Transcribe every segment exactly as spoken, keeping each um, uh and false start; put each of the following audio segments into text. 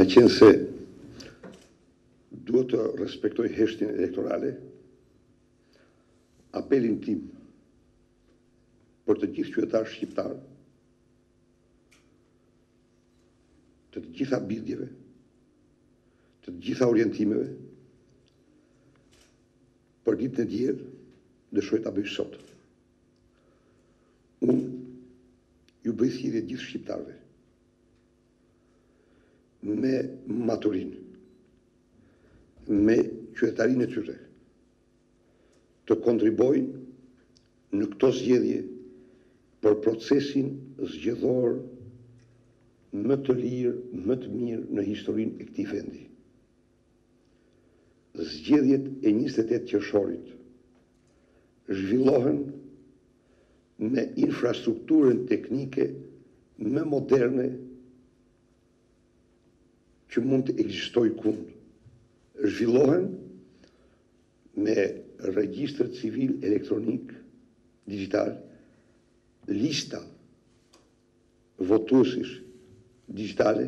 qenë se duhet të respektoj heshtjen elektorale, apelin tim për të gjithë qytetarë shqiptarë, të të gjitha bindjeve, të të gjitha orientimeve, për ditën e djerë, dëshoj ta bëj sot. Unë ju bëj thirrje gjithë shqiptarëve me maturinë, me qytetarinë e tyre, të kontribojnë në këto zgjedhje për procesin zgjedhor më të lirë, më të mirë në historinë e këtij vendi. Zgjedhjet e njëzet e tetë qershorit zhvillohen me infrastrukturën teknike më moderne që mund të ekzistojë kund. Zhvillohen me regjistër civil elektronik, digital, lista votuesish digitale,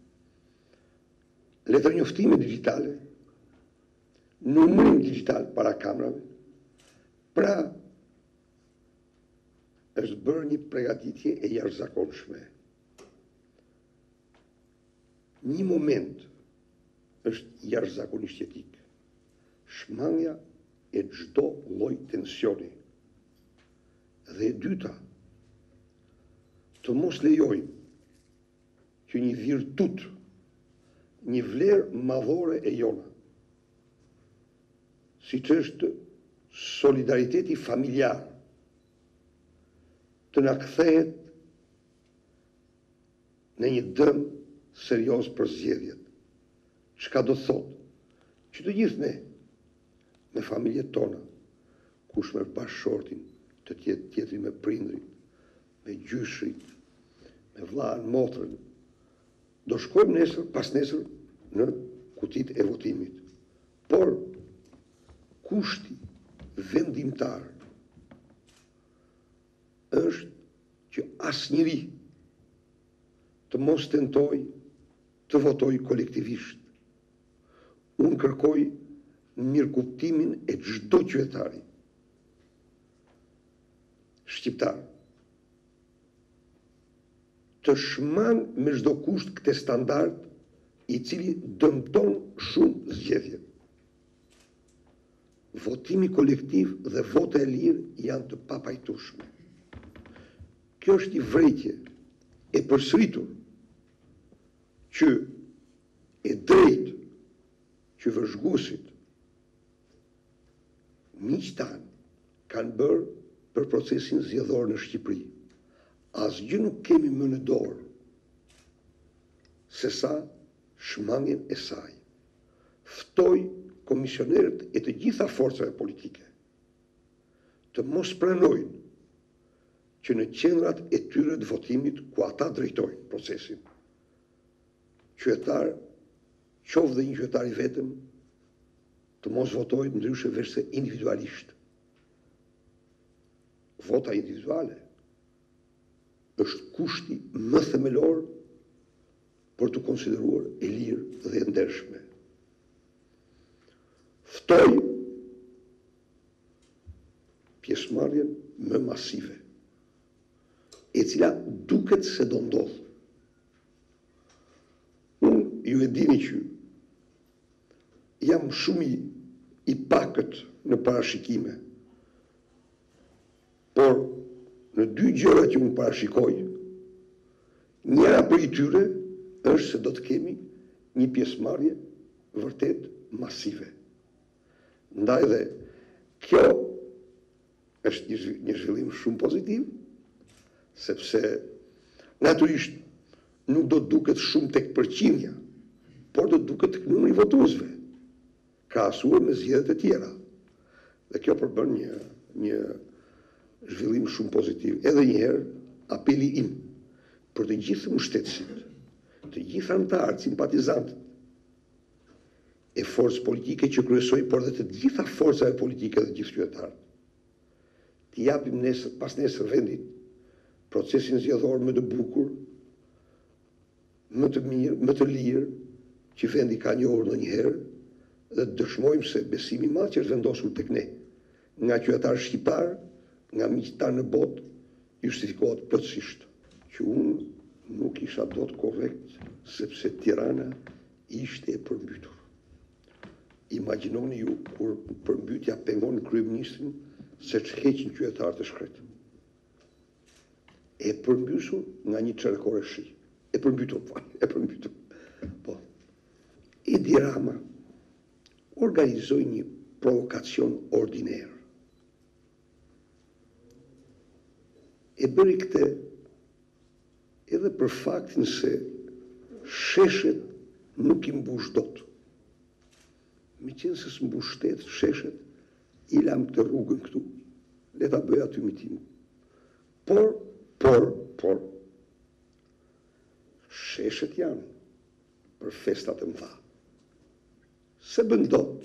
letër njoftime digitale, numërim digital para kamerave. Pra, është bërë një përgatitje e jashtëzakonshme. Një moment është jashtëzakonisht jetik. Shmangja e çdo lloj tensioni. Dhe e dyta, të mos lejojnë që një virtut, një vlerë madhore e jona, si që është solidariteti familjar, të na kthehet në një dëm serioz për zgjedhjet. Çka do thotë që të gjithë ne, me familjet tona, kush me bashkëshortin, të tjetë tjetri me prindrit, me gjyshrit, me vllajën, motrën, do shkojmë nesër, pas nesër, në kutit e votimit. Por, kushti vendimtar është që asnjëri të mos tentoj të votoj kolektivisht. Unë kërkoj mirëkuptimin e çdo qytetari shqiptar të shman me çdo kusht këtë standard i cili dëmton shumë zgjedhjet. Votimi kolektiv dhe vota e lirë janë të papajtueshme. Kjo është një vërejtje e përsëritur që e drejtë që vëzhguesit miq tanë kanë bërë për procesin zgjedhor në Shqipëri. Asgjë nuk kemi më në dorë se sa shmangjen e saj. Ftoj komisionerët e të gjitha forcave politike të mos pranojnë që në qendrat e tyre të votimit ku ata drejtojnë procesin, qytetar, qoftë dhe një qytetar i vetëm, të mos votojnë ndryshe veçse individualisht. Vota individuale është kushti më themelor për të konsideruar e lirë dhe e ndershme. Ftoj pjesëmarrjen më masive, e cila duket se do ndodh. Unë ju e dini që jam shumë i, i pakët në parashikime, por në dy gjëra që unë parashikoj, njëra për i tyre është se do të kemi një pjesëmarrje vërtet masive. Ndaj dhe kjo është një zhvillim shumë pozitiv, sepse natyrisht nuk do të duket shumë tek përqindja, por do të duket tek numri i votuesve, krahasuar me zgjedhjet e tjera. Dhe kjo përbën një, një zhvillim shumë pozitiv. Edhe njëherë, apeli im për të gjithë mbështetësit, të gjithë anëtarët, simpatizantët e forcë politike që kryesoj, por dhe të gjitha forcave politike dhe gjithë qytetarët, të japim nesër, pas nesër vendit procesin zgjedhor më të bukur, më të mirë, më të lirë, që vendi ka njohur ndonjëherë dhe dëshmojmë se besimi i madh që është vendosur tek ne nga qytetarë shqiptar, nga miqtar në botë, justifikohet plotësisht që unë nuk isha dot korrekt sepse Tirana ishte e përmbytur. Imagjinoni ju kur përmbytja pengon kryeministrin se ç'heqin qytetarët e shkretë. E përmbysur nga një çerkore shi. E përmbytur, po, e përmbytur. Po. Edi Rama organizoi një provokacion ordiner. E bëri këtë edhe për faktin se sheshet nuk i mbush dot. Me qenë se s'mbush shtet, sheshet, i lam këtë rrugën këtu, le ta bëj aty mitim. Por, por, por, sheshet janë për festat e mëdha. Se bën dot,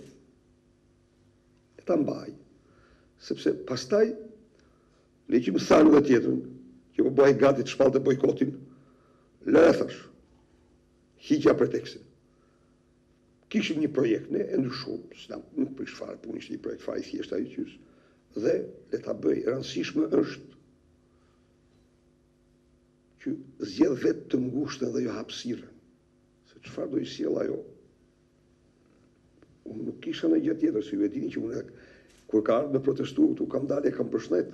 e ta mbaj, sepse pastaj, le që më thanë dhe tjetërën, që po bëj gati të shpalte bojkotin, le e thash, hiqja pretekse. Kishim një projekt, ne e ndryshuam, nuk prish fare punë, ishte një projekt fare i thjeshtë ai qys, dhe le ta bëj, e rëndësishme është që zgjedh vetë të ngushtën dhe jo hapësirën. Se çfarë do i sjell ajo? Unë nuk kisha në gjë tjetër, si ju e dini që unë kur ka ardhur në protestu, këtu kam dalë e kam përshëndet.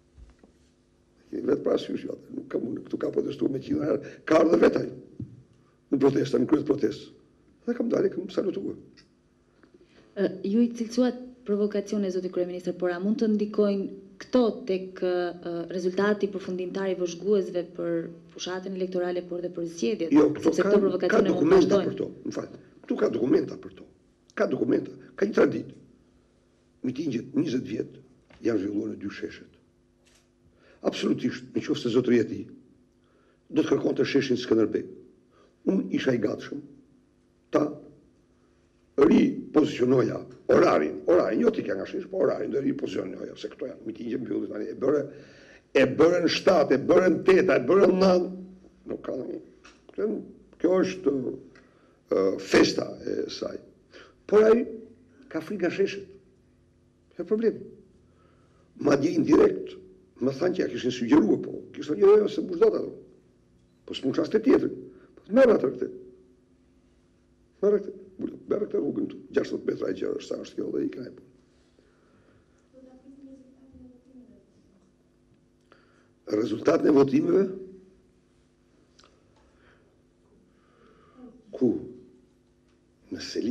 Vetë parasysh atë, nuk kam unë këtu ka protestuar me qindra herë, ka ardhur vetë ai në protesta, në kryet protestë. Dhe kam dalë, kam salutuar. Uh, ju i cilësuat provokacione, zoti kryeministër, por a mund të ndikojnë këto tek uh, rezultati përfundimtar i vëzhguesve për fushatën elektorale, por dhe për zgjedhjet? Jo, këto sepse ka, këto ka provokacione mund të dokumenta vazhdojnë. për to, më fal. Këtu ka dokumenta për to. Ka dokumenta, ka një tradit. Mitingjet njëzet vjet janë zhvilluar në dy sheshet. Absolutisht, në qoftë se zotëria e tij do të kërkonte sheshin Skënderbej. Unë isha i gatshëm ta ripozicionoja orarin, orarin, jo t'i ka nga shesh, po orarin, dhe ripozicionoja, se këto janë mitingje mbyllit tani, e bëre, e bërën shtatë, e bërën teta, e bërën nënë, nuk ka në një, kjo është uh, festa e saj. Por ai ka frikë nga sheshet, e problem. Ma dje indirekt, më thanë që ja kishin sugjeruar, po, kishtë një rejën se mbush dot ato, po s'mund qas të tjetër, po merë atër këtë. Merë këtë, merë këtë rrugën të, gjashtëdhjetë metra e gjerë, është sa është kjo dhe i ka e punë. Rezultatin e votimeve? Ku? Në seli.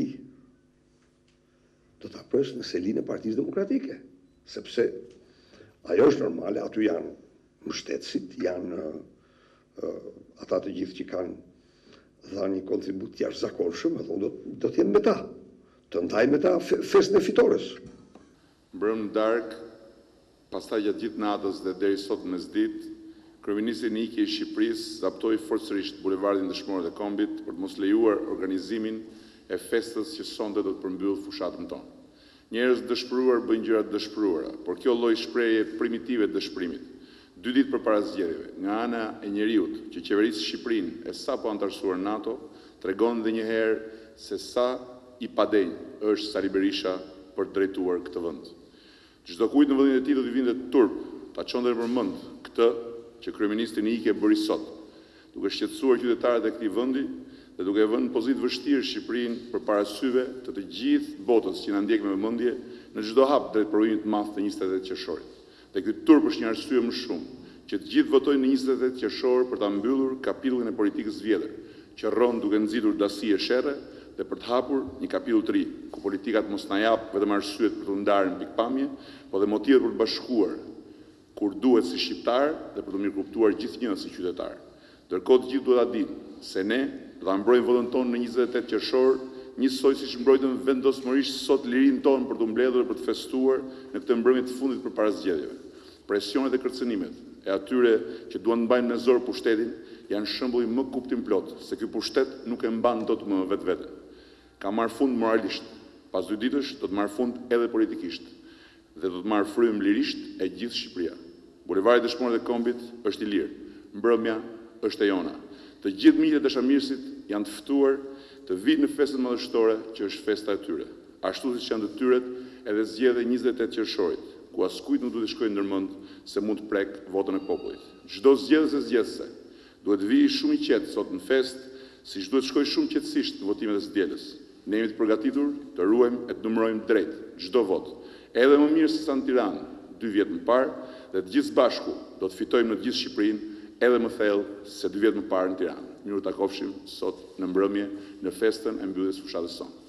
Do të apërsh në selinë e Partisë Demokratike. Sepse ajo është normale, aty janë mbështetësit, janë uh, ata të gjithë që kanë dha një kontribut të jashtëzakonshëm, do, do të jenë me ta, të ndaj me ta festën e fitores. Mbrëm darkë, pastaj gjatë gjithë natës dhe deri sot mesditë, kryeministri i Nikë i Shqipërisë zaptoi forcërisht bulevardin Dëshmorët e Kombit për të mos lejuar organizimin e festës që sonte do të përmbyll fushatën tonë. Njerëz dëshpëruar bëjnë gjëra të dëshpëruara, por kjo lloj shprehje primitive të dëshpërimit, dy ditë përpara zgjedhjeve, nga ana e njeriut që qeverisë Shqipërinë e sapo antarësuar NATO, tregon edhe një herë se sa i padenj është Sali Berisha për të drejtuar këtë vend. Çdo kujt në vendin e tij do të vinte turp, ta çonte në përmend këtë që kryeministri Nikë bëri sot, duke shqetësuar qytetarët e këtij vendi dhe duke vënë në pozitë vështirë Shqipërinë përpara syve të të gjithë botës që na ndjek me vëmendje në çdo hap drejt provimit të madh të njëzet e tetë qershorit. Dhe ky turp është një arsye më shumë që të gjithë votojnë në njëzet e tetë qershor për ta mbyllur kapitullin e politikës vjetër, që rron duke nxitur dasi e sherrë dhe për të hapur një kapitull të ri, ku politikat mos na jap vetëm arsyet për të ndarë në pikpamje, por dhe motivet për të bashkuar kur duhet si shqiptar dhe për të mirëkuptuar gjithnjë si qytetar. Ndërkohë të gjithë duhet ta dinë se ne do ta mbrojmë votën tonë në njëzet e tetë qershor, njësoj siç mbrojtëm vendosmërisht sot lirinë tonë për të mbledhur dhe për të festuar në këtë mbrëmje të fundit përpara zgjedhjeve. Presionet dhe kërcënimet e atyre që duan të mbajnë me zor pushtetin janë shembulli më kuptimplot se ky pushtet nuk e mban dot më vetvete. Ka marrë fund moralisht, pas dy ditësh do të marrë fund edhe politikisht dhe do të marrë frym lirisht e gjithë Shqipëria. Bulevari Dëshmorët e Kombit është i lirë. Mbrëmja është e jona. Të gjithë miqtë e dashamirësit janë të ftuar të vinë në festën madhështore që është festa e tyre. Ashtu siç janë të tyret edhe zgjedhja e njëzet e tetë qershorit, ku askujt nuk duhet të shkojë ndërmend se mund të prek votën e popullit. Çdo zgjedhës e zgjedhëse duhet të vijë shumë i qetë sot në festë, siç duhet të shkojë shumë qetësisht në votimet e së dielës. Ne jemi të përgatitur të ruajmë e të numërojmë drejt çdo vot. Edhe më mirë se sa në Tiranë dy vjet më parë, dhe të gjithë bashku do të fitojmë në të gjithë Shqipërinë edhe më thellë se dy vjet më parë në Tiranë. Miru takofshim sot në mbrëmje në festën e mbylljes së fushatës sonë.